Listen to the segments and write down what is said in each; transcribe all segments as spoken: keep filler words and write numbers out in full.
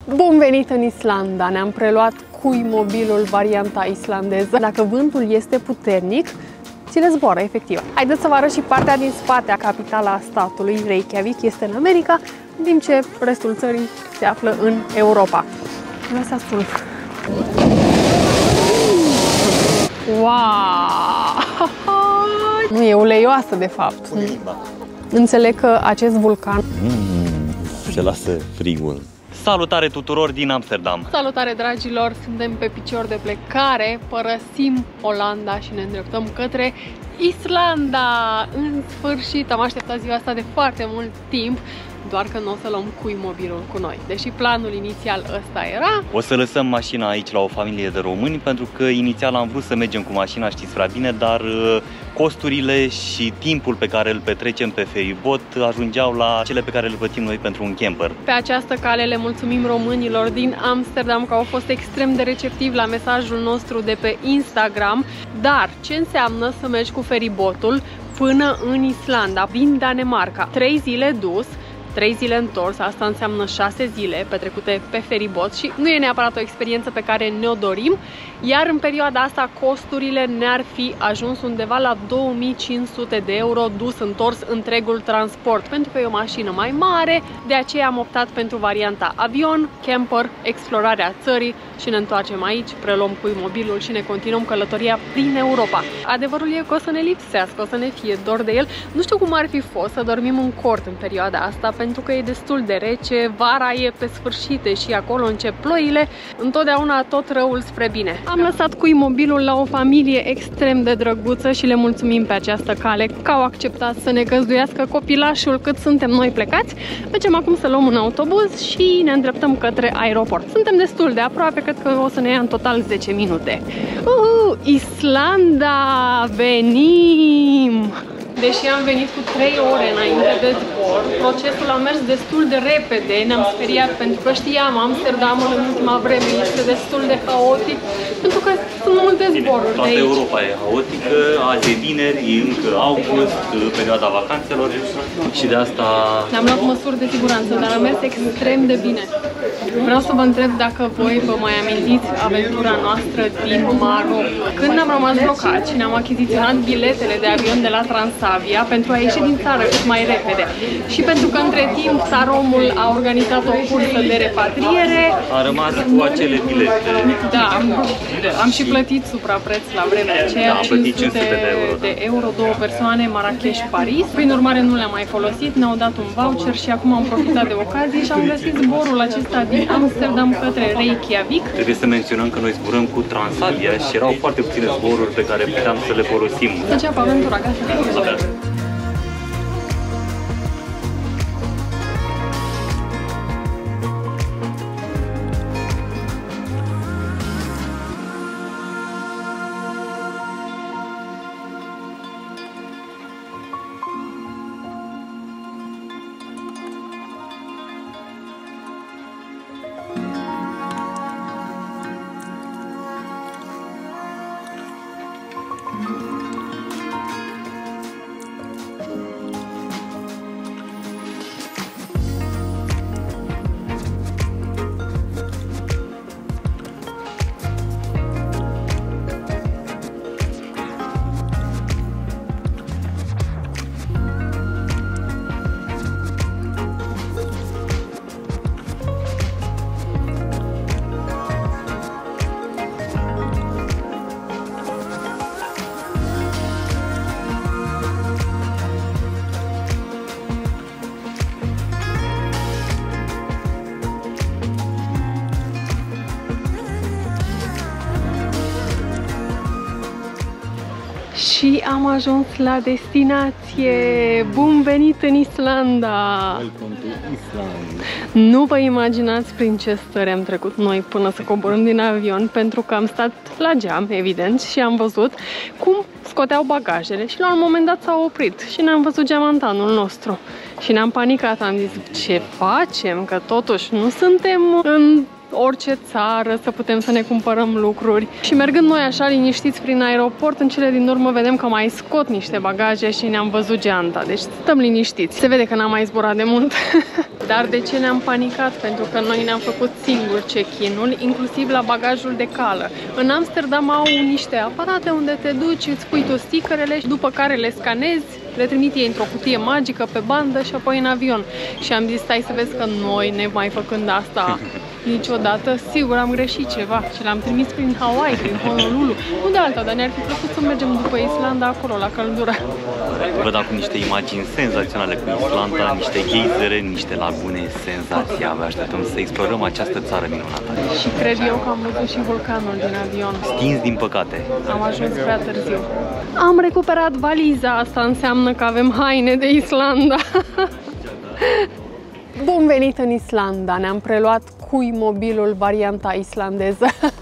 Bun venit în Islanda! Ne-am preluat cui mobilul varianta islandeză. Dacă vântul este puternic, ți le zboară, efectiv. Haideți să vă arăt și partea din spate. Capitala statului, Reykjavik, este în America, în timp ce restul țării se află în Europa. Lăsați-l! Wow! Nu e uleioasă, de fapt. Înțeleg că acest vulcan mm, se lasă frigul. Salutare tuturor din Amsterdam! Salutare, dragilor! Suntem pe picior de plecare, părăsim Olanda și ne îndreptăm către Islanda! În sfârșit, am așteptat ziua asta de foarte mult timp, doar că nu o să luăm cui mobilul cu noi. Deși planul inițial ăsta era... O să lăsăm mașina aici la o familie de români, pentru că inițial am vrut să mergem cu mașina, știți prea bine, dar costurile și timpul pe care îl petrecem pe feribot ajungeau la cele pe care le plătim noi pentru un camper. Pe această cale le mulțumim românilor din Amsterdam că au fost extrem de receptivi la mesajul nostru de pe Instagram. Dar ce înseamnă să mergi cu feribotul până în Islanda, din Danemarca? Trei zile dus, trei zile întors, asta înseamnă șase zile petrecute pe feribot și nu e neapărat o experiență pe care ne-o dorim, iar în perioada asta costurile ne-ar fi ajuns undeva la două mii cinci sute de euro dus întors întregul transport, pentru că e o mașină mai mare, de aceea am optat pentru varianta avion, camper, explorarea țării și ne întoarcem aici, preluăm cui mobilul și ne continuăm călătoria prin Europa. Adevărul e că o să ne lipsească, o să ne fie dor de el. Nu știu cum ar fi fost să dormim în cort în perioada asta, pentru că e destul de rece, vara e pe sfârșite și acolo încep ploile, întotdeauna tot răul spre bine. Am lăsat cui mobilul la o familie extrem de drăguță și le mulțumim pe această cale că au acceptat să ne găzduiască copilașul cât suntem noi plecați. Mergem acum să luăm un autobuz și ne îndreptăm către aeroport. Suntem destul de aproape, cred că o să ne ia în total zece minute. Uhu, Islanda! Venim! Deși am venit cu trei ore înainte de zbor, procesul a mers destul de repede, ne-am speriat pentru că știam, Amsterdamul în ultima vreme este destul de haotic, pentru că sunt multe zboruri de aici. Toată Europa e haotică, azi e vineri, e încă august, perioada vacanțelor și de asta... Ne-am luat măsuri de siguranță, dar a mers extrem de bine. Vreau să vă întreb dacă voi vă mai amintiți aventura noastră din Maroc. Când am rămas blocați și ne-am achiziționat biletele de avion de la Transavia pentru a ieși din țară cât mai repede. Și pentru că între timp Saromul a organizat o cursă de repatriere. A rămas cu acele bilete. Da, am, am și plătit suprapreț la vremea aceea, da, cinci sute de euro, de euro, două persoane, Marrakech-Paris. Prin urmare nu le-am mai folosit, ne-au dat un voucher și acum am profitat de ocazie și am găsit zborul acesta din Amsterdam către Reykjavik. Trebuie să menționăm că noi zburăm cu Transavia și erau foarte puține zboruri pe care puteam să le folosim. Să înceapă aventura, gata. Și am ajuns la destinație! Bun venit în Islanda! Welcome to Iceland! Nu vă imaginați prin ce stări am trecut noi până să coborâm din avion, pentru că am stat la geam, evident, și am văzut cum scoteau bagajele și la un moment dat s-au oprit și ne-am văzut geamantanul nostru. Și ne-am panicat, am zis, ce facem? Că totuși nu suntem în orice țară, să putem să ne cumpărăm lucruri. Și mergând noi așa liniștiți prin aeroport, în cele din urmă vedem că mai scot niște bagaje și ne-am văzut geanta. Deci stăm liniștiți. Se vede că n-am mai zburat de mult. Dar de ce ne-am panicat? Pentru că noi ne-am făcut singur check-in-ul, inclusiv la bagajul de cală. În Amsterdam au niște aparate unde te duci, îți pui tu stickerele și după care le scanezi, le trimite într-o cutie magică pe bandă și apoi în avion. Și am zis, stai să vezi că noi, ne mai făcând asta niciodată, sigur am greșit ceva și l-am trimis prin Hawaii, prin Honolulu, unde alta, dar ne-ar fi plăcut să mergem după Islanda acolo, la căldură. Văd acum niște imagini senzaționale cu Islanda, niște geizere, niște lagune, senzații. Abia așteptăm să explorăm această țară minunată. Și cred eu că am văzut și vulcanul din avion. Stins, din păcate. Am ajuns prea târziu. Am recuperat valiza, asta înseamnă că avem haine de Islanda. Bun venit în Islanda! Ne-am preluat cui mobilul varianta islandeză.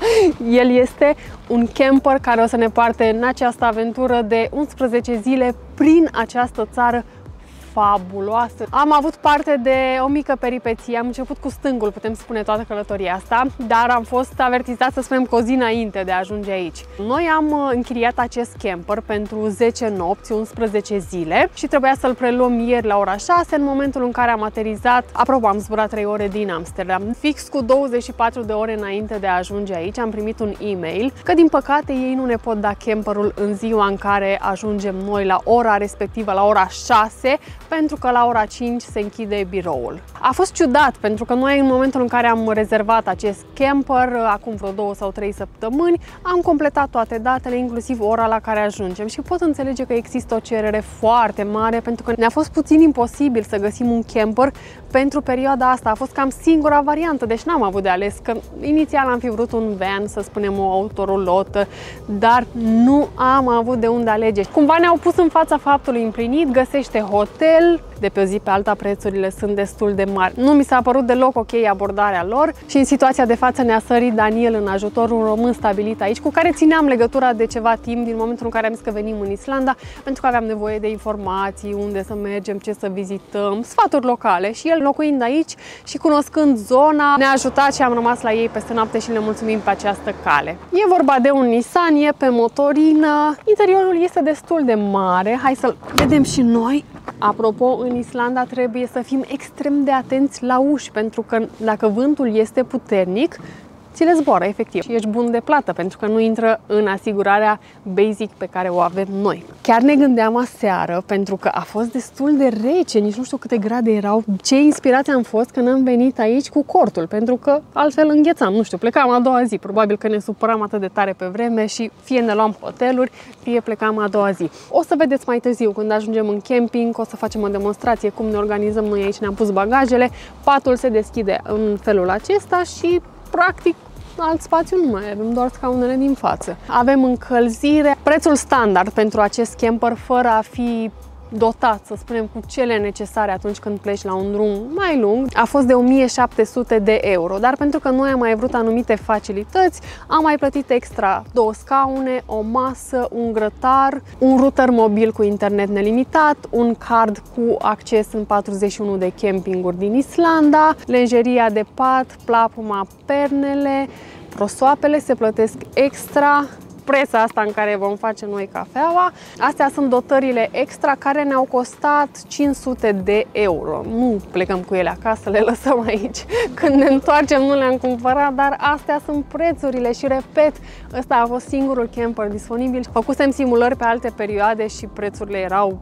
El este un camper care o să ne poarte în această aventură de unsprezece zile prin această țară fabuloasă. Am avut parte de o mică peripeție, am început cu stângul, putem spune, toată călătoria asta, dar am fost avertizat să spunem cu o zi înainte de a ajunge aici. Noi am închiriat acest camper pentru zece nopți, unsprezece zile și trebuia să-l preluăm ieri la ora șase, în momentul în care am aterizat. Apropo, am zburat trei ore din Amsterdam. Fix cu douăzeci și patru de ore înainte de a ajunge aici am primit un e-mail că din păcate ei nu ne pot da camperul în ziua în care ajungem noi la ora respectivă, la ora șase, pentru că la ora cinci se închide biroul. A fost ciudat, pentru că noi în momentul în care am rezervat acest camper, acum vreo două sau trei săptămâni, am completat toate datele, inclusiv ora la care ajungem și pot înțelege că există o cerere foarte mare, pentru că ne-a fost puțin imposibil să găsim un camper pentru perioada asta. A fost cam singura variantă, deci n-am avut de ales, că inițial am fi vrut un van, să spunem o autorulotă, dar nu am avut de unde alege. Cumva ne-au pus în fața faptului împlinit, găsește hotel, de pe o zi pe alta prețurile sunt destul de mari. Nu mi s-a părut deloc ok abordarea lor și în situația de față ne-a sărit Daniel în ajutor, un român stabilit aici, cu care țineam legătura de ceva timp din momentul în care am zis că venim în Islanda, pentru că aveam nevoie de informații, unde să mergem, ce să vizităm, sfaturi locale, și el locuind aici și cunoscând zona ne-a ajutat și am rămas la ei peste noapte și le mulțumim pe această cale. E vorba de un Nissan, e pe motorină, interiorul este destul de mare, hai să-l vedem și noi. Apropo, în Islanda trebuie să fim extrem de atenți la uși, pentru că dacă vântul este puternic, ți le zboară efectiv și ești bun de plată, pentru că nu intră în asigurarea basic pe care o avem noi. Chiar ne gândeam aseară, pentru că a fost destul de rece, nici nu știu câte grade erau, ce inspirați am fost când am venit aici cu cortul, pentru că altfel înghețam, nu știu, plecam a doua zi, probabil că ne supăram atât de tare pe vreme și fie ne luam hoteluri, fie plecam a doua zi. O să vedeți mai târziu, când ajungem în camping, o să facem o demonstrație cum ne organizăm noi aici, ne-am pus bagajele, patul se deschide în felul acesta și practic alt spațiu nu mai avem, doar scaunele din față. Avem încălzire, prețul standard pentru acest camper, fără a fi dotat, să spunem, cu cele necesare atunci când pleci la un drum mai lung, a fost de o mie șapte sute de euro, dar pentru că noi am mai vrut anumite facilități, am mai plătit extra două scaune, o masă, un grătar, un router mobil cu internet nelimitat, un card cu acces în patruzeci și unu de campinguri din Islanda, lenjeria de pat, plapuma, pernele, prosoapele se plătesc extra, presa asta în care vom face noi cafeaua. Astea sunt dotările extra care ne-au costat cinci sute de euro. Nu plecăm cu ele acasă, le lăsăm aici. Când ne întoarcem nu le-am cumpărat, dar astea sunt prețurile și repet, ăsta a fost singurul camper disponibil. Făcusem simulări pe alte perioade și prețurile erau,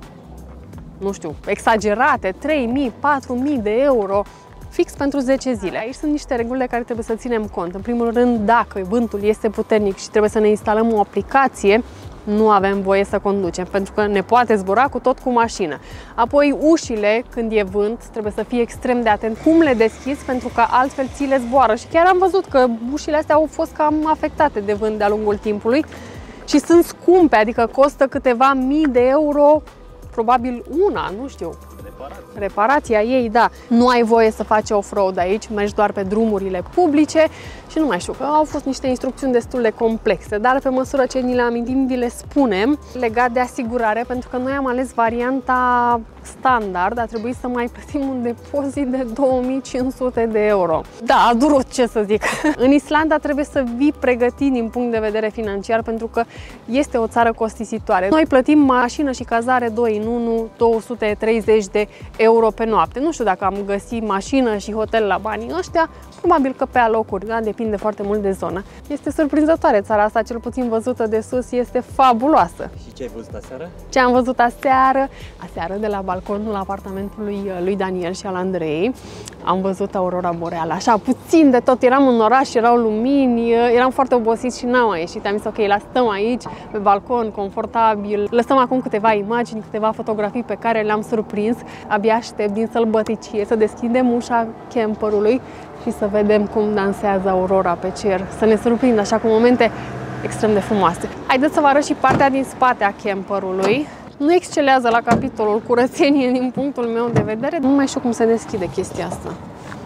nu știu, exagerate, trei mii, patru mii de euro. Fix pentru zece zile. Aici sunt niște reguli de care trebuie să ținem cont. În primul rând, dacă vântul este puternic și trebuie să ne instalăm o aplicație, nu avem voie să conducem, pentru că ne poate zbura cu tot cu mașină. Apoi, ușile, când e vânt, trebuie să fii extrem de atent cum le deschizi, pentru că altfel ți le zboară. Și chiar am văzut că ușile astea au fost cam afectate de vânt de-a lungul timpului și sunt scumpe, adică costă câteva mii de euro, probabil una, nu știu. Reparația ei, da. Nu ai voie să faci off-road aici, mergi doar pe drumurile publice și nu mai știu, că au fost niște instrucțiuni destul de complexe, dar pe măsură ce ni le amintim, vi le spunem legat de asigurare, pentru că noi am ales varianta standard a trebuit să mai plătim un depozit de două mii cinci sute de euro. Da, a durut, ce să zic. În Islanda trebuie să vii pregătit din punct de vedere financiar pentru că este o țară costisitoare. Noi plătim mașină și cazare doi în unu, două sute treizeci de euro pe noapte. Nu știu dacă am găsit mașină și hotel la banii ăștia, probabil că pe alocuri, da? Depinde foarte mult de zonă. Este surprinzătoare țara asta, cel puțin văzută de sus, este fabuloasă. Și ce ai văzut aseară? Ce am văzut aseară? Aseară de la balconul apartamentului lui Daniel și al Andrei am văzut aurora boreală, așa puțin de tot. Eram în oraș, erau lumini, eram foarte obosiți și n-am mai ieșit. Am zis ok, la stăm aici, pe balcon, confortabil. Lăsăm acum câteva imagini, câteva fotografii pe care le-am surprins. Abia aștept din sălbăticie să deschidem ușa camperului și să vedem cum dansează aurora pe cer, să ne surprindă așa cu momente extrem de frumoase. Haideți să vă arăt și partea din spate a camperului. Nu excelează la capitolul curățenie din punctul meu de vedere. Nu mai știu cum se deschide chestia asta.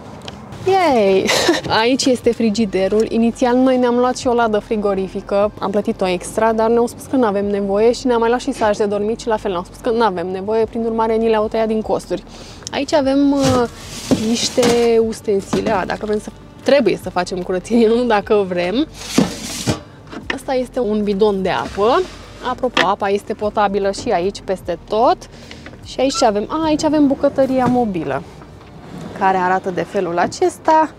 Yay! Aici este frigiderul. Inițial noi ne-am luat și o ladă frigorifică, am plătit-o extra, dar ne-au spus că nu avem nevoie și ne-am mai luat și saj de dormit și la fel ne-au spus că nu avem nevoie, prin urmare ni le-au tăiat din costuri. Aici avem uh, niște ustensile, a, dacă vrem să... trebuie să facem curățenie, nu dacă vrem. Asta este un bidon de apă. Apropo, apa este potabilă și aici peste tot. Și aici avem, a, aici avem bucătăria mobilă, care arată de felul acesta.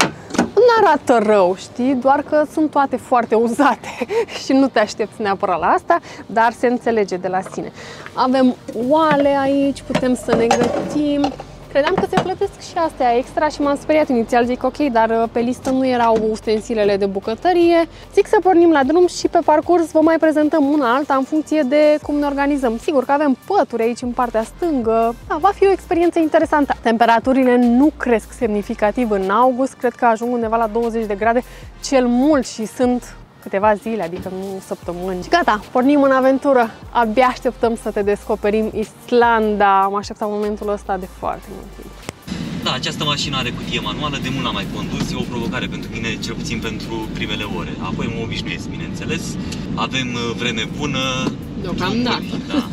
Nu arată rău, știi? Doar că sunt toate foarte uzate și nu te aștepți neapărat la asta, dar se înțelege de la sine. Avem oale aici, putem să ne gătim. Credeam că se plătesc și astea extra și m-am speriat inițial, zic ok, dar pe listă nu erau ustensilele de bucătărie. Zic să pornim la drum și pe parcurs vă mai prezentăm una alta în funcție de cum ne organizăm. Sigur că avem pături aici în partea stângă, da, va fi o experiență interesantă. Temperaturile nu cresc semnificativ în august, cred că ajung undeva la douăzeci de grade cel mult și sunt câteva zile, adică nu săptămâni. Gata, pornim în aventură. Abia așteptăm să te descoperim Islanda. Am așteptat momentul ăsta de foarte mult timp. Da, această mașină are cutie manuală, de mult n-am mai condus, e o provocare pentru mine, cel puțin pentru primele ore. Apoi mă obișnuiesc, bineînțeles. Avem vreme bună, deocamdată. Drumuri, da,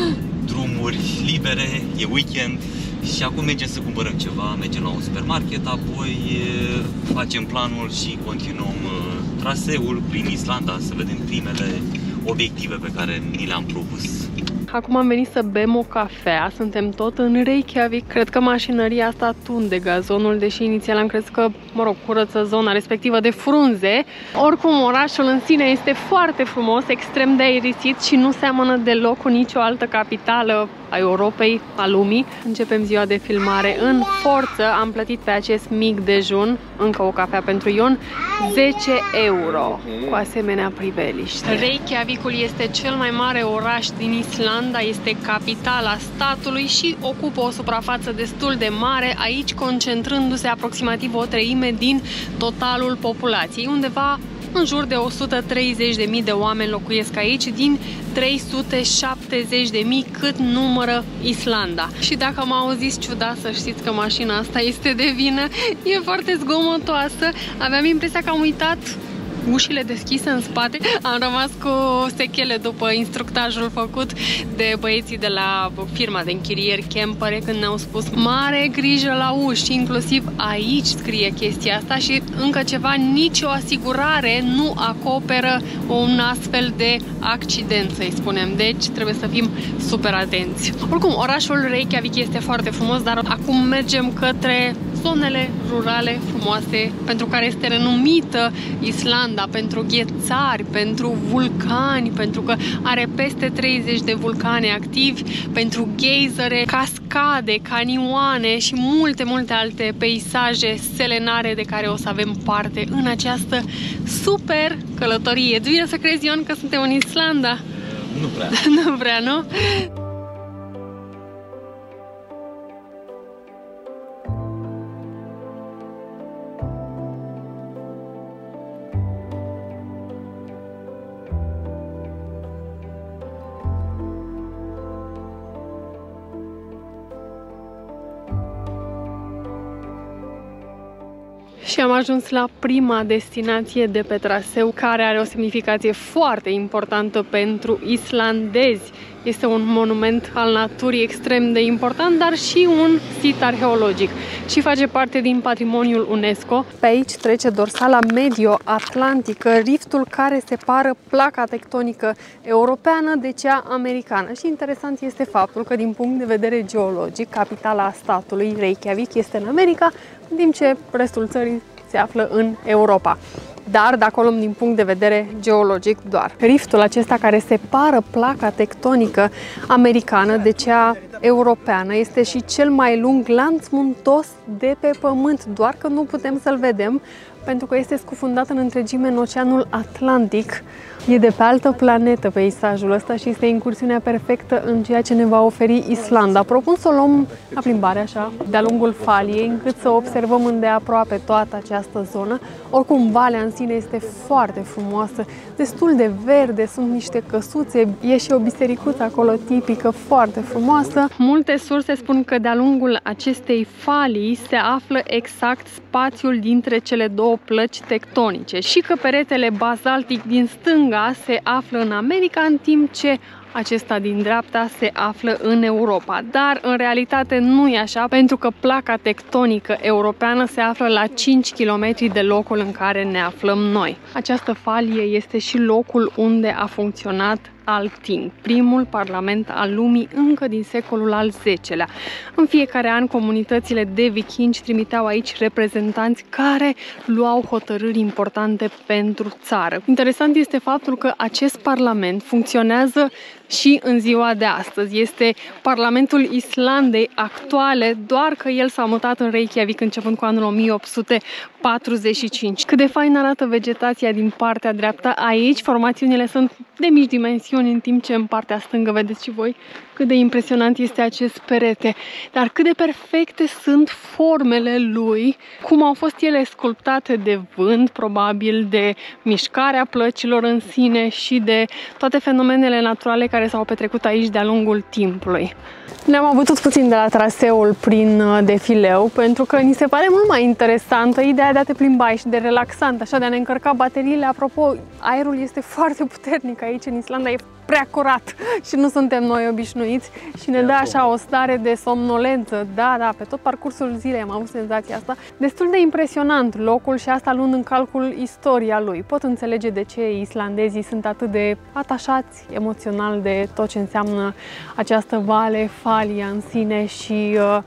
drumuri libere, e weekend. Și acum mergem să cumpărăm ceva, mergem la un supermarket, apoi facem planul și continuăm traseul prin Islanda, să vedem primele obiective pe care ni le-am propus. Acum am venit să bem o cafea, suntem tot în Reykjavik. Cred că mașinăria asta tunde gazonul, deși inițial am crezut că, mă rog, curăță zona respectivă de frunze. Oricum, orașul în sine este foarte frumos, extrem de aerisit și nu seamănă deloc cu nicio altă capitală a Europei, a lumii. Începem ziua de filmare în forță. Am plătit pe acest mic dejun, încă o cafea pentru Ion, zece euro, cu asemenea priveliște. Reykjavikul este cel mai mare oraș din Islanda, este capitala statului și ocupă o suprafață destul de mare, aici concentrându-se aproximativ o treime din totalul populației. Undeva în jur de o sută treizeci de mii de oameni locuiesc aici, din trei sute șaptezeci de mii cât numără Islanda. Și dacă mă auziți ciudat, să știți că mașina asta este de vină, e foarte zgomotoasă. Aveam impresia că am uitat ușile deschise în spate. Am rămas cu sechele după instructajul făcut de băieții de la firma de închirieri Campere, când ne-au spus mare grijă la uși, inclusiv aici scrie chestia asta și încă ceva, nicio asigurare nu acoperă un astfel de accident, să-i spunem. Deci trebuie să fim super atenți. Oricum, orașul Reykjavik este foarte frumos, dar acum mergem către zonele rurale frumoase pentru care este renumită Islanda, pentru ghețari, pentru vulcani, pentru că are peste treizeci de vulcane activi, pentru geizere, cascade, canioane și multe, multe alte peisaje selenare de care o să avem parte în această super călătorie. Îți vine să crezi, Ion, că suntem în Islanda? Nu prea. Nu prea, nu? Și am ajuns la prima destinație de pe traseu, care are o semnificație foarte importantă pentru islandezi. Este un monument al naturii extrem de important, dar și un sit arheologic și face parte din patrimoniul UNESCO. Pe aici trece dorsala medio-atlantică, riftul care separă placa tectonică europeană de cea americană. Și interesant este faptul că din punct de vedere geologic, capitala statului, Reykjavik, este în America, în timp ce restul țării se află în Europa. Dar dacă o luăm din punct de vedere geologic doar. Riftul acesta care separă placa tectonică americană de cea europeană este și cel mai lung lanț muntos de pe Pământ, doar că nu putem să-l vedem pentru că este scufundat în întregime în Oceanul Atlantic. E de pe altă planetă peisajul ăsta și este incursiunea perfectă în ceea ce ne va oferi Islanda. Propun să o luăm la plimbare așa, de-a lungul faliei, încât să observăm îndeaproape toată această zonă. Oricum, valea în sine este foarte frumoasă, destul de verde, sunt niște căsuțe, e și o bisericuță acolo tipică, foarte frumoasă. Multe surse spun că de-a lungul acestei falii se află exact spațiul dintre cele două plăci tectonice și că peretele bazaltic din stânga se află în America, în timp ce acesta din dreapta se află în Europa. Dar în realitate nu e așa, pentru că placa tectonică europeană se află la cinci kilometri de locul în care ne aflăm noi. Această falie este și locul unde a funcționat Althing, primul parlament al lumii încă din secolul al zecelea. În fiecare an, comunitățile de vikingi trimiteau aici reprezentanți care luau hotărâri importante pentru țară. Interesant este faptul că acest parlament funcționează și în ziua de astăzi. Este Parlamentul Islandei actuale, doar că el s-a mutat în Reykjavik începând cu anul o mie opt sute patruzeci și cinci. Cât de fain arată vegetația din partea dreaptă aici, formațiunile sunt de mici dimensiuni, în timp ce în partea stângă vedeți și voi cât de impresionant este acest perete. Dar cât de perfecte sunt formele lui, cum au fost ele sculptate de vânt, probabil de mișcarea plăcilor în sine și de toate fenomenele naturale care s-au petrecut aici de-a lungul timpului. Ne-am abătut puțin de la traseul prin defileu, pentru că ni se pare mult mai interesantă ideea de a te plimba și de relaxant, așa, de a ne încărca bateriile. Apropo, aerul este foarte puternic aici în Islanda, e prea curat și nu suntem noi obișnuiți și ne dă așa o stare de somnolență. Da, da, pe tot parcursul zilei am avut senzația asta. Destul de impresionant locul și asta luând în calcul istoria lui. Pot înțelege de ce islandezii sunt atât de atașați emoțional de tot ce înseamnă această vale, falia în sine și uh,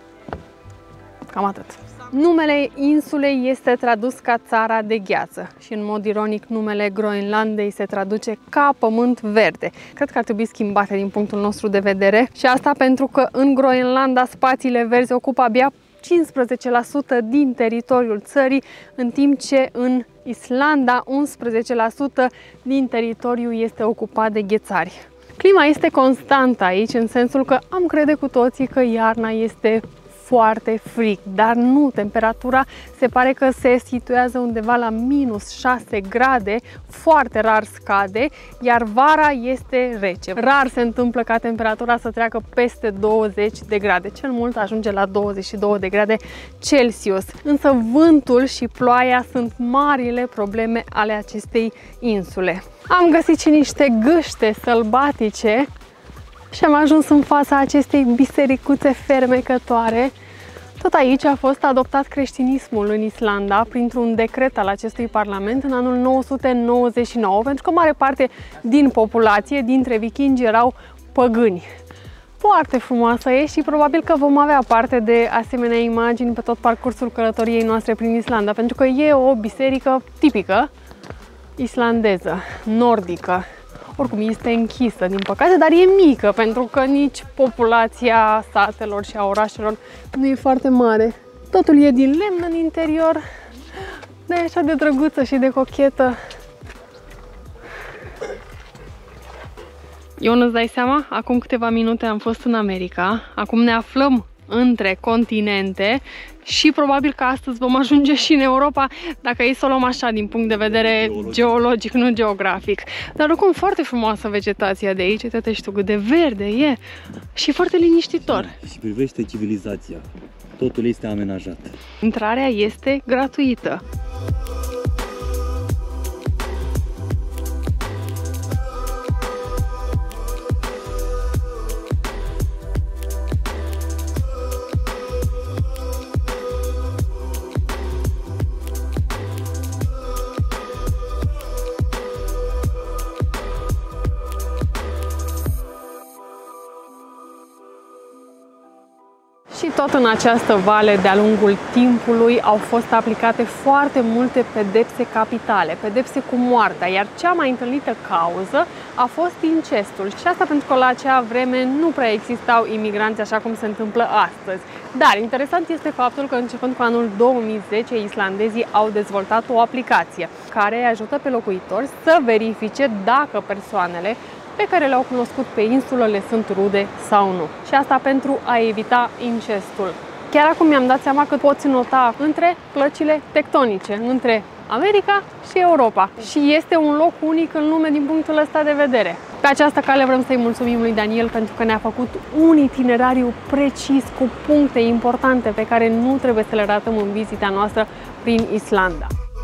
cam atât. Numele insulei este tradus ca țara de gheață și în mod ironic numele Groenlandei se traduce ca pământ verde. Cred că ar trebui schimbate din punctul nostru de vedere și asta pentru că în Groenlanda spațiile verzi ocupă abia cincisprezece la sută din teritoriul țării, în timp ce în Islanda unsprezece la sută din teritoriu este ocupat de ghețari. Clima este constantă aici, în sensul că am crede cu toții că iarna este foarte frig, dar nu, temperatura se pare că se situează undeva la minus șase grade, foarte rar scade, iar vara este rece. Rar se întâmplă ca temperatura să treacă peste douăzeci de grade, cel mult ajunge la douăzeci și două de grade Celsius. Însă vântul și ploaia sunt marile probleme ale acestei insule. Am găsit și niște gâște sălbatice și am ajuns în fața acestei bisericuțe fermecătoare. Tot aici a fost adoptat creștinismul în Islanda printr-un decret al acestui parlament în anul nouă sute nouăzeci și nouă, pentru că mare parte din populație, dintre vikingi, erau păgâni. Foarte frumoasă e și probabil că vom avea parte de asemenea imagini pe tot parcursul călătoriei noastre prin Islanda, pentru că e o biserică tipică islandeză, nordică. Oricum este închisă, din păcate, dar e mică, pentru că nici populația satelor și a orașelor nu e foarte mare. Totul e din lemn în interior, dar e așa de drăguță și de cochetă. Ion, îți dai seama? Acum câteva minute am fost în America, acum ne aflăm între continente și probabil că astăzi vom ajunge și în Europa, dacă e să o luăm așa din punct de vedere geologic, geologic nu geografic. Dar oricum foarte frumoasă vegetația de aici, uite și tu cât de verde e și foarte liniștitor. Și privește civilizația, totul este amenajat. Intrarea este gratuită. tot în această vale, de-a lungul timpului, au fost aplicate foarte multe pedepse capitale, pedepse cu moartea, iar cea mai întâlnită cauză a fost incestul. Și asta pentru că la acea vreme nu prea existau imigranți așa cum se întâmplă astăzi. Dar interesant este faptul că începând cu anul două mii zece, islandezii au dezvoltat o aplicație care îi ajută pe locuitori să verifice dacă persoanele pe care le-au cunoscut pe insulă le sunt rude sau nu. Și asta pentru a evita incestul. Chiar acum mi-am dat seama că poți nota între plăcile tectonice, între America și Europa. Și este un loc unic în lume din punctul ăsta de vedere. Pe această cale vrem să-i mulțumim lui Daniel pentru că ne-a făcut un itinerariu precis cu puncte importante pe care nu trebuie să le ratăm în vizita noastră prin Islanda.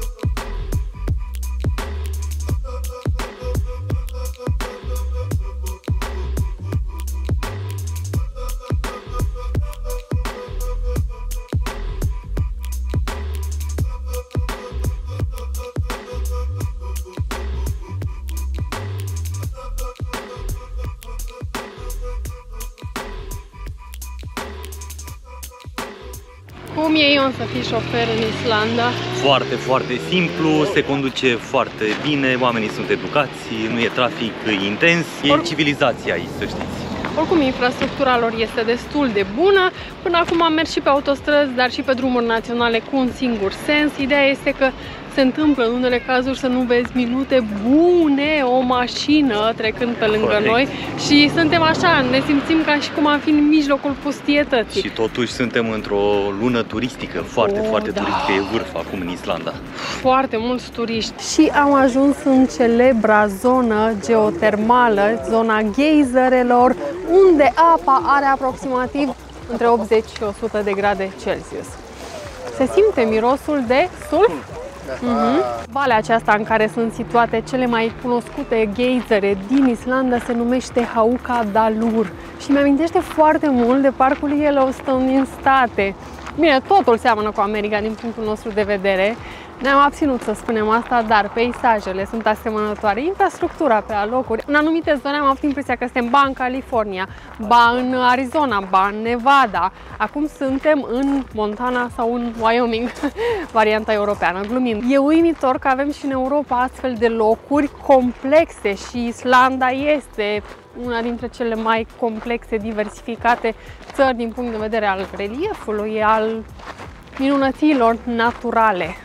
Cum e, Ion, să fii șofer în Islanda? Foarte, foarte simplu, se conduce foarte bine, oamenii sunt educați, nu e trafic intens, e Or... civilizația aici, să știți. Oricum, infrastructura lor este destul de bună. Până acum am mers și pe autostrăzi, dar și pe drumuri naționale cu un singur sens. Ideea este că se întâmplă în unele cazuri să nu vezi minute bune o mașină trecând pe lângă Corect. Noi și suntem așa, ne simțim ca și cum am fi în mijlocul pustietății. Și totuși suntem într-o lună turistică, foarte, oh, foarte da. turistică, e vârf acum în Islanda. Foarte mulți turiști. Și am ajuns în celebra zonă geotermală, zona geizerelor, unde apa are aproximativ între optzeci și o sută de grade Celsius. Se simte mirosul de sulf? Uh-huh. Valea aceasta în care sunt situate cele mai cunoscute geizere din Islanda se numește Hauka Dalur și mi-amintește foarte mult de parcul Yellowstone din state. Bine, totul seamănă cu America din punctul nostru de vedere. Ne-am abținut să spunem asta, dar peisajele sunt asemănătoare, infrastructura pe alocuri. În anumite zone am avut impresia că suntem ba în California, ba în Arizona, ba în Nevada. Acum suntem în Montana sau în Wyoming, varianta europeană, glumind. E uimitor că avem și în Europa astfel de locuri complexe și Islanda este una dintre cele mai complexe, diversificate țări din punct de vedere al reliefului, al minunăților naturale.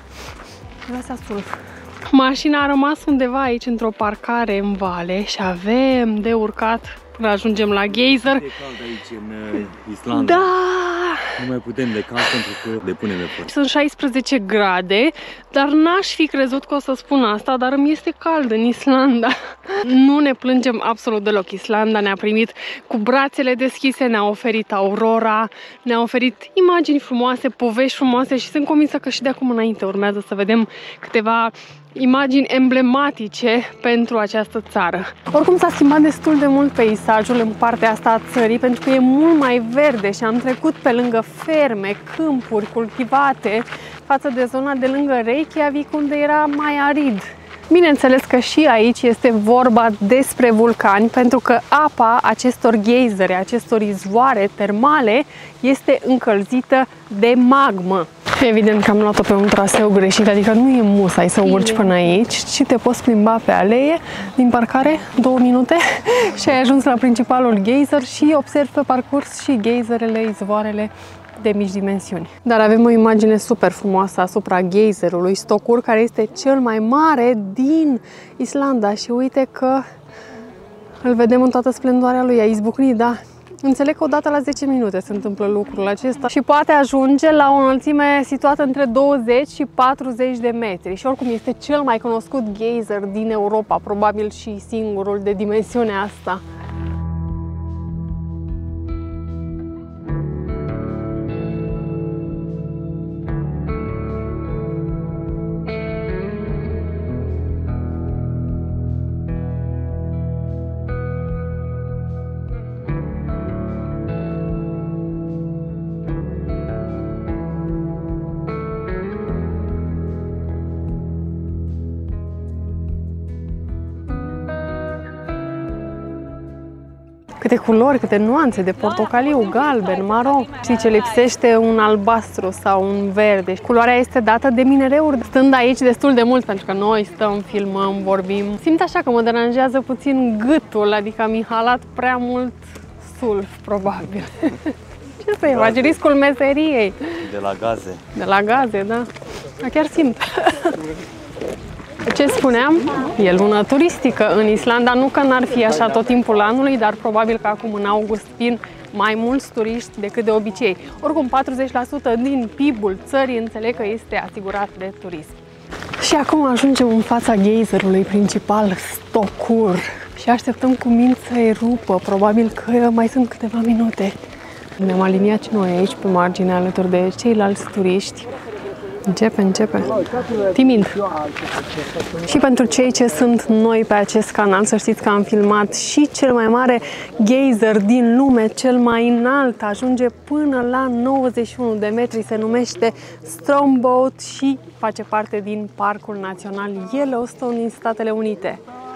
Mașina a rămas undeva aici într-o parcare în vale și avem de urcat până ajungem la geyser. E cald aici în Islanda. Da! Nu mai putem de cald pentru că depunem efort. Sunt șaisprezece grade, dar n-aș fi crezut că o să spun asta, dar îmi este cald în Islanda. Nu ne plângem absolut deloc. Islanda ne-a primit cu brațele deschise, ne-a oferit aurora, ne-a oferit imagini frumoase, povești frumoase și sunt convinsă că și de acum înainte urmează să vedem câteva imagini emblematice pentru această țară. Oricum s-a schimbat destul de mult peisajul în partea asta a țării pentru că e mult mai verde și am trecut pe lângă ferme, câmpuri cultivate față de zona de lângă Reykjavik unde era mai arid. Bineînțeles că și aici este vorba despre vulcani pentru că apa acestor geizere, acestor izvoare termale este încălzită de magmă. Evident că am luat-o pe un traseu greșit, adică nu e musai să urci până aici, ci te poți plimba pe alee din parcare două minute și ai ajuns la principalul geyser și observi pe parcurs și geizerele, izvoarele de mici dimensiuni. Dar avem o imagine super frumoasă asupra geizerului Stokkur, care este cel mai mare din Islanda și uite că îl vedem în toată splendoarea lui, a izbucnit, da? Înțeleg că odată la zece minute se întâmplă lucrul acesta și poate ajunge la o înălțime situată între douăzeci și patruzeci de metri și oricum este cel mai cunoscut geyser din Europa, probabil și singurul de dimensiunea asta. Câte culori, câte nuanțe de portocaliu, galben, maro. Știi ce lipsește? Un albastru sau un verde. Culoarea este dată de minereuri. Stând aici destul de mult, pentru că noi stăm, filmăm, vorbim. Simt așa că mă deranjează puțin gâtul, adică am inhalat prea mult sulf, probabil. Ce să-i faci? Riscul meseriei. De la gaze. De la gaze, da. Da, chiar simt. Ce spuneam? E lună turistică în Islanda, nu că n-ar fi așa tot timpul anului, dar probabil că acum în august vin mai mulți turiști decât de obicei. Oricum, patruzeci la sută din P I B-ul țării înțeleg că este asigurat de turism. Și acum ajungem în fața geizerului principal, Stockur. Și așteptăm cu minți să erupă, probabil că mai sunt câteva minute. Ne-am aliniat și noi aici pe margine alături de ceilalți turiști. Începe, începe. Timid. Și pentru cei ce sunt noi pe acest canal, să știți că am filmat și cel mai mare geyser din lume, cel mai înalt, ajunge până la nouăzeci și unu de metri, se numește Strombout și face parte din Parcul Național Yellowstone din Statele Unite.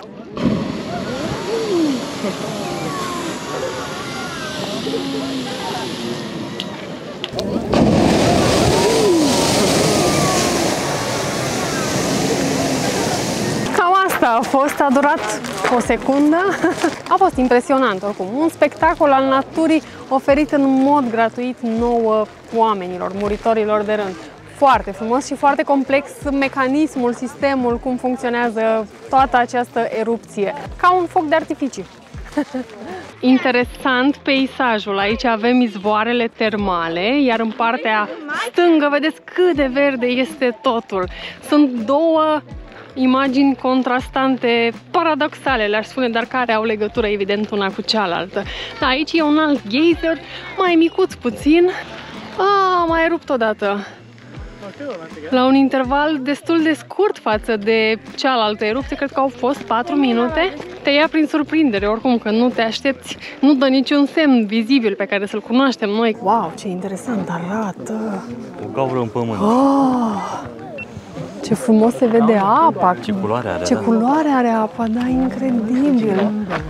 A fost, a durat o secundă. A fost impresionant oricum. Un spectacol al naturii oferit în mod gratuit nouă oamenilor, muritorilor de rând. Foarte frumos și foarte complex mecanismul, sistemul, cum funcționează toată această erupție. Ca un foc de artificiu. Interesant peisajul. Aici avem izvoarele termale, iar în partea stângă vedeți cât de verde este totul. Sunt două imagini contrastante, paradoxale, le-aș spune, dar care au legătură, evident, una cu cealaltă. Da, aici e un alt geyser, mai micuț puțin. A, mai rupt odată. La un interval destul de scurt față de cealaltă erupție, cred că au fost patru minute. Te ia prin surprindere, oricum, că nu te aștepți, nu dă niciun semn vizibil pe care să-l cunoaștem noi. Wow, ce interesant arată! O gaură în pământ. Oh! Ce frumos se vede apa! Ce culoare are, Ce da? culoare are apa, da, incredibil!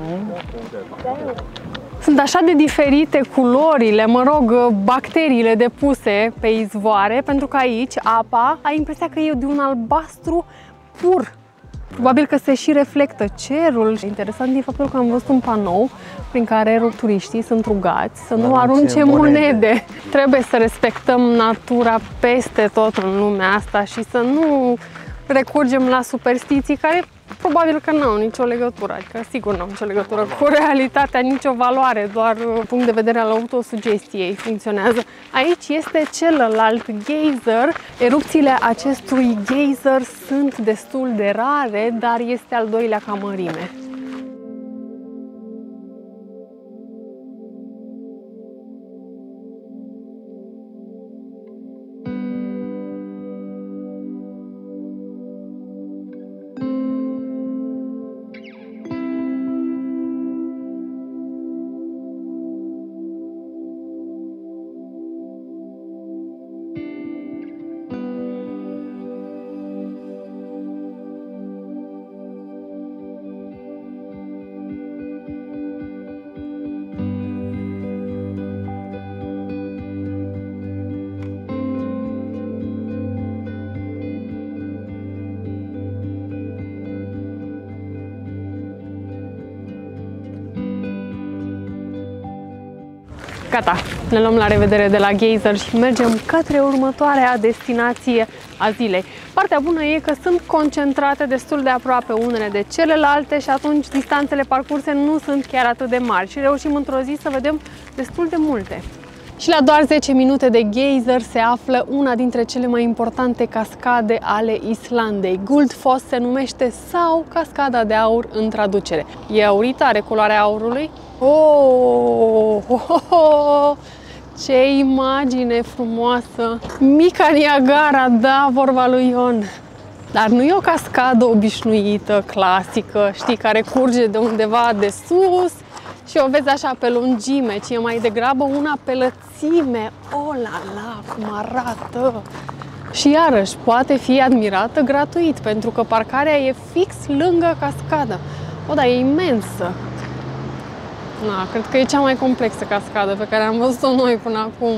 Sunt așa de diferite culorile, mă rog, bacteriile depuse pe izvoare, pentru că aici apa ai impresia că e de un albastru pur. Probabil că se și reflectă cerul. Interesant din faptul că am văzut un panou prin care turiștii sunt rugați să nu arunce monede. monede. Trebuie să respectăm natura peste tot în lumea asta și să nu recurgem la superstiții care probabil că nu au nicio legătură, adică sigur nu au nicio legătură cu realitatea, nicio valoare, doar punct de vedere al autosugestiei funcționează. Aici este celălalt geyser. Erupțiile acestui geyser sunt destul de rare, dar este al doilea ca mărime. Gata, ne luăm la revedere de la geyser și mergem către următoarea destinație a zilei. Partea bună e că sunt concentrate destul de aproape unele de celelalte și atunci distanțele parcurse nu sunt chiar atât de mari și reușim într-o zi să vedem destul de multe. Și la doar zece minute de geyser se află una dintre cele mai importante cascade ale Islandei. Gullfoss se numește, sau Cascada de Aur în traducere. E auritare culoarea aurului. Oh, oh, oh, oh, ce imagine frumoasă! Mica Niagara, da, vorba lui Ion. Dar nu e o cascadă obișnuită, clasică, știi, care curge de undeva de sus și o vezi așa pe lungime, ci e mai degrabă una pe lățime. Oh la la, cum arată! Și iarăși poate fi admirată gratuit, pentru că parcarea e fix lângă cascadă. O, da, e imensă! Na, cred că e cea mai complexă cascadă pe care am văzut-o noi până acum.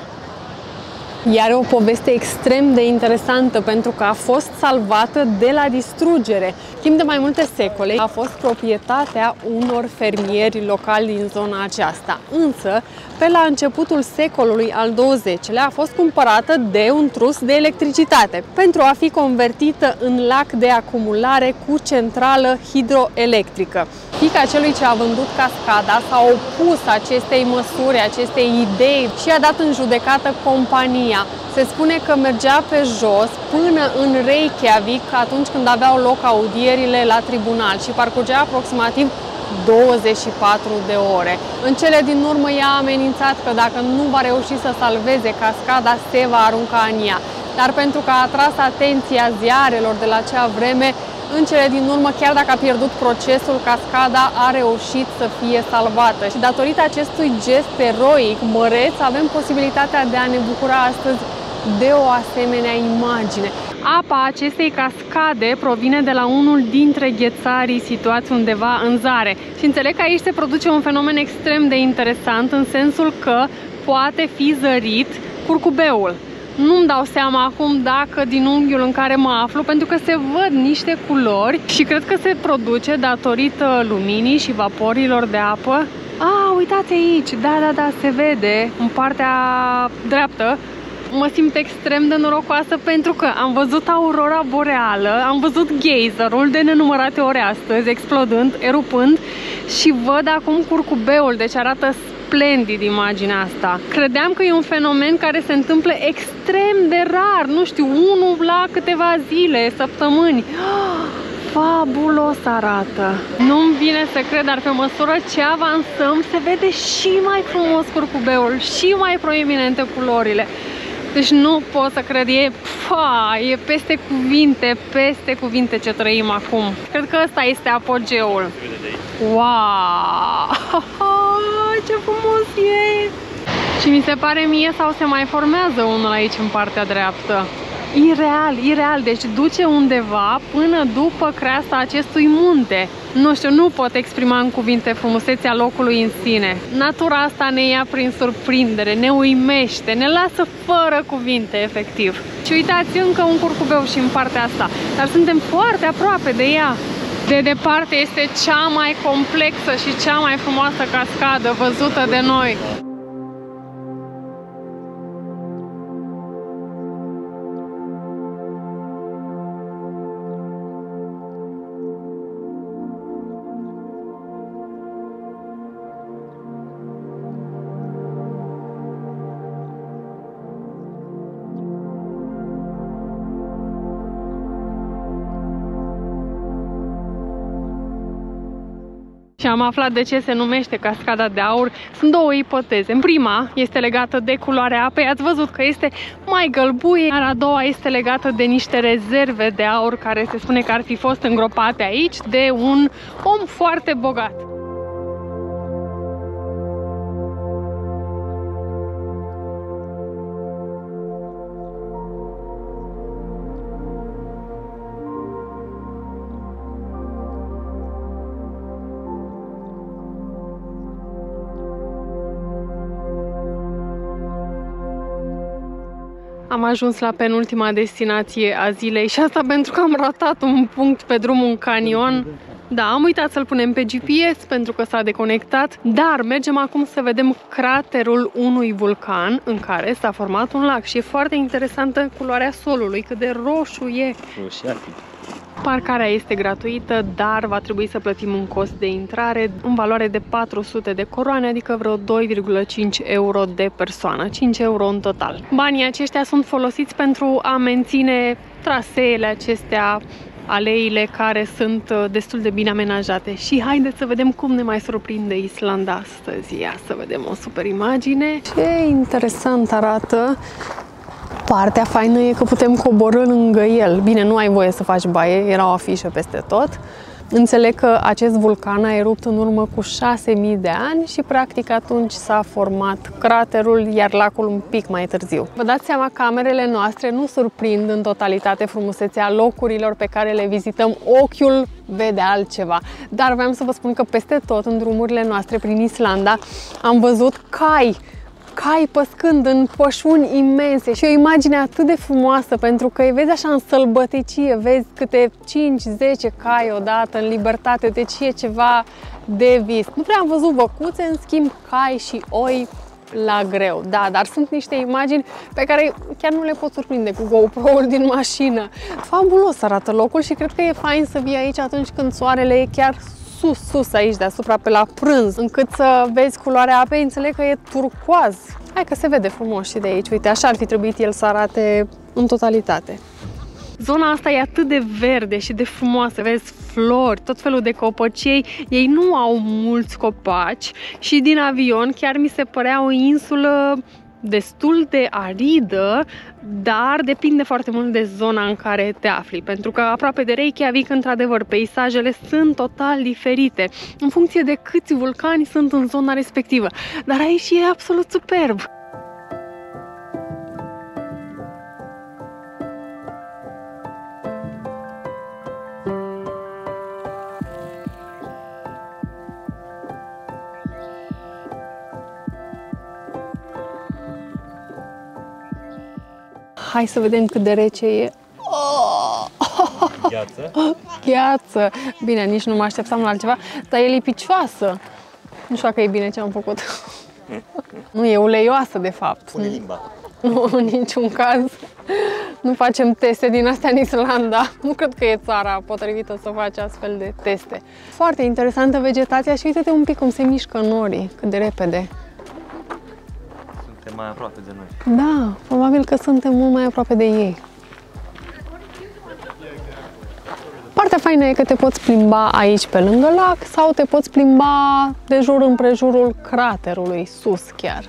Ea are o poveste extrem de interesantă pentru că a fost salvată de la distrugere. Timp de mai multe secole a fost proprietatea unor fermieri locali din zona aceasta. Însă, pe la începutul secolului al douăzecilea a fost cumpărată de un trust de electricitate pentru a fi convertită în lac de acumulare cu centrală hidroelectrică. Fiica celui ce a vândut cascada s-a opus acestei măsuri, acestei idei și a dat în judecată compania. Se spune că mergea pe jos până în Reykjavik atunci când aveau loc audierile la tribunal și parcurgea aproximativ douăzeci și patru de ore. În cele din urmă ea a amenințat că dacă nu va reuși să salveze cascada, se va arunca în ea. Dar pentru că a atras atenția ziarelor de la acea vreme, în cele din urmă, chiar dacă a pierdut procesul, cascada a reușit să fie salvată. Și datorită acestui gest eroic, măreț, avem posibilitatea de a ne bucura astăzi de o asemenea imagine. Apa acestei cascade provine de la unul dintre ghețarii situați undeva în zare. Și înțeleg că aici se produce un fenomen extrem de interesant, în sensul că poate fi zărit curcubeul. Nu-mi dau seama acum dacă din unghiul în care mă aflu, pentru că se văd niște culori și cred că se produce datorită luminii și vaporilor de apă. Ah, uitați aici! Da, da, da, se vede în partea dreaptă. Mă simt extrem de norocoasă pentru că am văzut aurora boreală, am văzut geyserul de nenumărate ori astăzi, explodând, erupând, și văd acum curcubeul, deci arată splendid imaginea asta. Credeam că e un fenomen care se întâmplă extrem de rar, nu știu, unul la câteva zile, săptămâni. Fabulos arată! Nu-mi vine să cred, dar pe măsură ce avansăm se vede și mai frumos curcubeul, și mai proeminente culorile. Deci nu pot să cred, e, fa, e peste cuvinte, peste cuvinte ce trăim acum. Cred că ăsta este apogeul. Wow! Ce frumos e! Și mi se pare mie, sau se mai formează unul aici în partea dreaptă. Ireal, ireal, deci duce undeva până după creasta acestui munte. Nu știu, nu pot exprima în cuvinte frumusețea locului în sine. Natura asta ne ia prin surprindere, ne uimește, ne lasă fără cuvinte, efectiv. Și uitați, încă un curcubeu și în partea asta, dar suntem foarte aproape de ea. De departe este cea mai complexă și cea mai frumoasă cascadă văzută de noi. Și am aflat de ce se numește cascada de aur. Sunt două ipoteze. Prima este legată de culoarea apei. Ați văzut că este mai gălbuie, iar a doua este legată de niște rezerve de aur care se spune că ar fi fost îngropate aici de un om foarte bogat. Am ajuns la penultima destinație a zilei și asta pentru că am ratat un punct pe drumul în canion. Da, am uitat să-l punem pe G P S pentru că s-a deconectat, dar mergem acum să vedem craterul unui vulcan în care s-a format un lac și e foarte interesantă culoarea solului, cât de roșu e. Roșiatic. Parcarea este gratuită, dar va trebui să plătim un cost de intrare în valoare de patru sute de coroane, adică vreo doi virgulă cinci euro de persoană, cinci euro în total. Banii aceștia sunt folosiți pentru a menține traseele acestea, aleile care sunt destul de bine amenajate. Și haideți să vedem cum ne mai surprinde Islanda astăzi. Ia să vedem o super imagine. Ce interesant arată! Partea faină e că putem coborî lângă el. Bine, nu ai voie să faci baie, era o afișă peste tot, Înțeleg că acest vulcan a erupt în urmă cu șase mii de ani și practic atunci s-a format craterul, iar lacul un pic mai târziu. Vă dați seama, camerele noastre nu surprind în totalitate frumusețea locurilor pe care le vizităm, ochiul vede altceva. Dar vreau să vă spun că peste tot în drumurile noastre prin Islanda am văzut cai cai păscând în pășuni imense și o imagine atât de frumoasă, pentru că îi vezi așa în sălbăticie, vezi câte cinci zece cai odată în libertate, deci e ceva de vis. Nu prea am văzut văcuțe, în schimb cai și oi la greu. Da, dar sunt niște imagini pe care chiar nu le pot surprinde cu GoPro-ul din mașină. Fabulos arată locul și cred că e fain să vii aici atunci când soarele e chiar sus, sus aici deasupra, pe la prânz, încât să vezi culoarea apei. Înțeleg că e turcoaz. Hai că se vede frumos și de aici. Uite, așa ar fi trebuit el să arate în totalitate. Zona asta e atât de verde și de frumoasă, vezi flori, tot felul de copăcei. Ei nu au mulți copaci și din avion chiar mi se părea o insulă destul de aridă, dar depinde foarte mult de zona în care te afli, pentru că aproape de Reykjavik, într-adevăr, peisajele sunt total diferite în funcție de câți vulcani sunt în zona respectivă, dar aici e absolut superb. Hai să vedem cât de rece e. Oh! Gheață? Gheață! Bine, nici nu mă așteptam la altceva, dar e lipicioasă. Nu știu dacă e bine ce am făcut. Nu, e uleioasă, de fapt. Pune limba. Nu, în niciun caz. Nu facem teste din astea în Islanda. Nu cred că e țara potrivită să faci astfel de teste. Foarte interesantă vegetația și uite-te un pic cum se mișcă norii, cât de repede. Suntem mai aproape de noi. Da, probabil că suntem mult mai aproape de ei. Partea faină e că te poți plimba aici pe lângă lac sau te poți plimba de jur împrejurul craterului, sus chiar.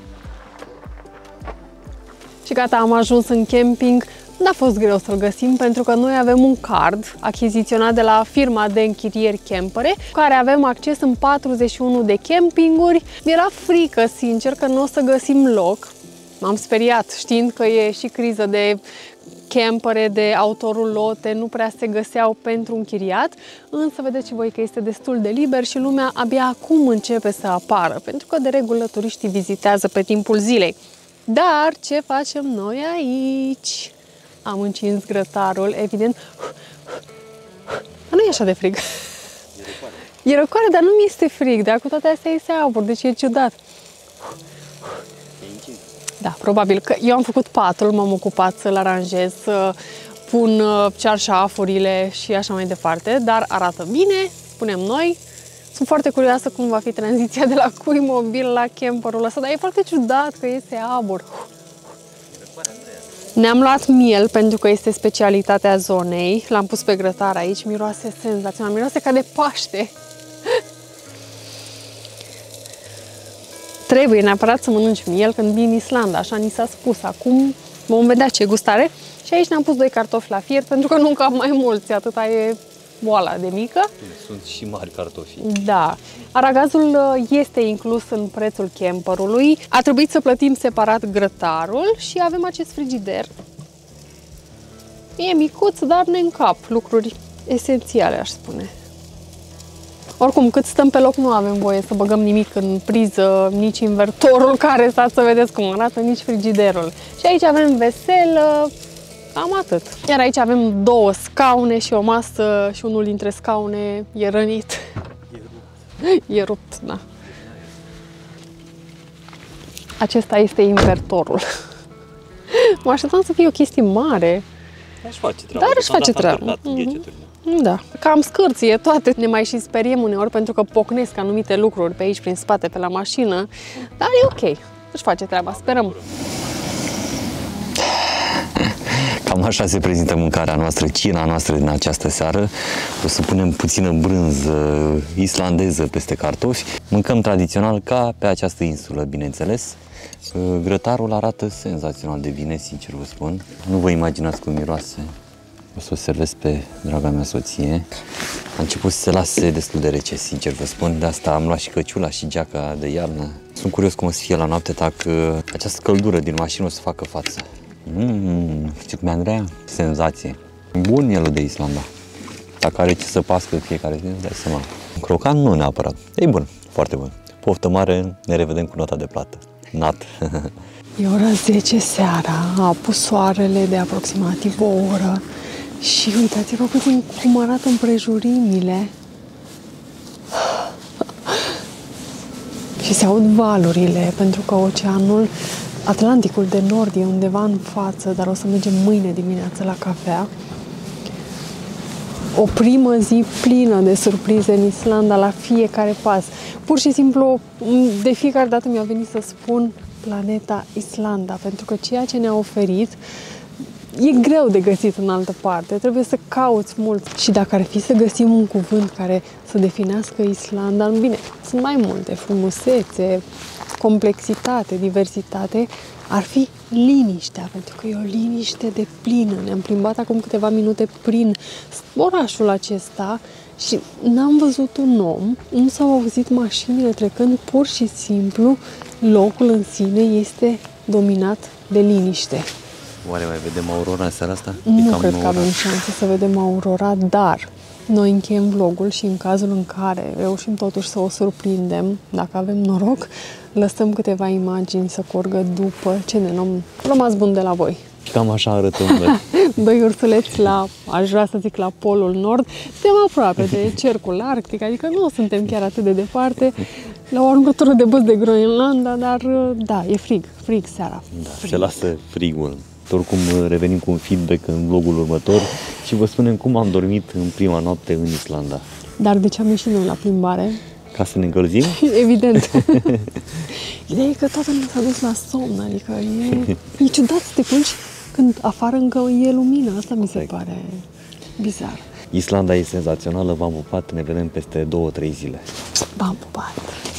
Și gata, am ajuns în camping. N-a fost greu să-l găsim pentru că noi avem un card achiziționat de la firma de închirieri campere, cu care avem acces în patruzeci și unu de campinguri. Mi-era frică, sincer, că nu o să găsim loc. M-am speriat, știind că e și criză de campere, de autorulote, nu prea se găseau pentru închiriat, însă vedeți și voi că este destul de liber și lumea abia acum începe să apară, pentru că de regulă turiștii vizitează pe timpul zilei. Dar ce facem noi aici? Am încins grătarul, evident. Dar nu e așa de frig. E răcoare. E răcoare, dar nu mi este frig, dar cu toate astea este abur, deci e ciudat. E încins. Da, probabil că eu am făcut patul, m-am ocupat să-l aranjez, să pun cearșafurile și așa mai departe, dar arată bine, spunem noi. Sunt foarte curioasă cum va fi tranziția de la cui mobil la camperul ăsta, dar e foarte ciudat că este abur. Ne-am luat miel pentru că este specialitatea zonei. L-am pus pe grătar aici, miroase senzațional, miroase ca de Paște. Trebuie neapărat să mănânci miel când vii în Islanda, așa ni s-a spus. Acum vom vedea ce gustare. Și aici ne-am pus doi cartofi la fiert pentru că nu încap mai mulți, atâta e boala de mică. Sunt și mari cartofi. Da. Aragazul este inclus în prețul camperului. A trebuit să plătim separat grătarul și avem acest frigider. E micuț, dar ne încap lucruri esențiale, aș spune. Oricum, cât stăm pe loc, nu avem voie să băgăm nimic în priză, nici invertorul care stați să vedeți cum arată, nici frigiderul. Și aici avem veselă, cam atât. Iar aici avem două scaune și o masă și unul dintre scaune e rănit. E rupt. E rupt, da. Acesta este invertorul. Mă așteptam să fie o chestie mare. Își face treaba. Dar își face treaba. Da. Cam scârție toate. Ne mai și speriem uneori pentru că pocnesc anumite lucruri pe aici, prin spate, pe la mașină. Dar e ok. Își face treaba. Sperăm. Cam așa se prezintă mâncarea noastră, cina noastră din această seară. O să punem puțină brânză islandeză peste cartofi. Mâncăm tradițional ca pe această insulă, bineînțeles. Grătarul arată senzațional de bine, sincer vă spun. Nu vă imaginați cum miroase. O să o servesc pe draga mea soție. A început să se lase destul de rece, sincer vă spun. De asta am luat și căciula și geaca de iarnă. Sunt curios cum o să fie la noapte dacă această căldură din mașină o să facă față. Mmm, știi cum e, Andreea? Senzație. Bun mielul de Islanda. Dacă are ce să pască fiecare zi, îți dai seama. Crocant nu neapărat. E bun, foarte bun. Poftă mare, ne revedem cu nota de plată. Nat. E ora zece seara, a apus soarele de aproximativ o oră și uitați-vă puțin cum arată împrejurimile. Și se aud valurile, pentru că oceanul Atlanticul de Nord e undeva în față, dar o să mergem mâine dimineață la cafea. O primă zi plină de surprize în Islanda la fiecare pas. Pur și simplu, de fiecare dată mi-a venit să spun planeta Islanda, pentru că ceea ce ne-a oferit e greu de găsit în altă parte. Trebuie să cauți mult. Și dacă ar fi să găsim un cuvânt care să definească Islanda, bine, sunt mai multe, frumusețe, complexitate, diversitate, ar fi liniștea, pentru că e o liniște de plină. Ne-am plimbat acum câteva minute prin orașul acesta și n-am văzut un om, nu s-au auzit mașinile trecând, pur și simplu locul în sine este dominat de liniște. Oare mai vedem aurora în seara asta? Nu Picam cred că avem șanse să vedem aurora, dar noi încheiem vlogul și în cazul în care reușim totuși să o surprindem, dacă avem noroc, lăsăm câteva imagini să curgă după ce ne luăm rămas bun de la voi. Cam așa arătăm noi. Doi ursuleți la, aș vrea să zic, la Polul Nord. Suntem aproape de cercul arctic, adică nu suntem chiar atât de departe, la o aruncătură de băț de Groenlanda, dar da, e frig, frig seara. Da, frig. Se lasă frigul. Oricum revenim cu un feedback în vlogul următor și vă spunem cum am dormit în prima noapte în Islanda. Dar de ce am ieșit noi la plimbare? Ca să ne încălzim? Evident. Ideea e că toată lumea s-a dus la somn, adică e, e ciudat să te culci când afară încă e lumină. Asta mi se pare bizar. Islanda e senzațională, v-am pupat, ne vedem peste două, trei zile. V-am pupat!